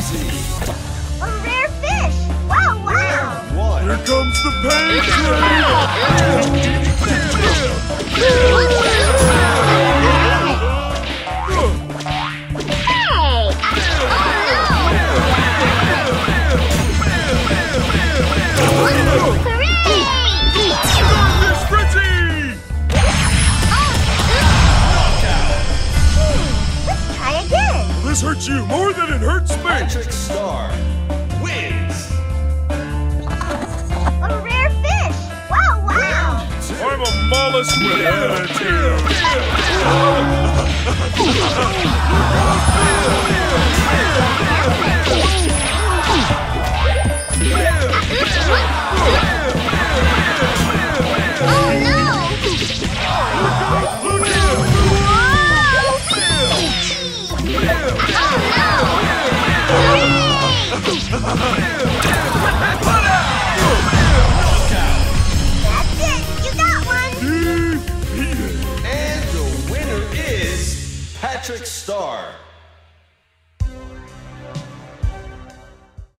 Wubbzy. A rare fish! Wow, wow! One. Here comes the pain train! Let's try again! This hurts you more than it hurts me! Patrick Star wins. A rare fish! Wow, wow! I'm a mollusk with attitude! Oh no! That's it! You got one! And the winner is Patrick Star.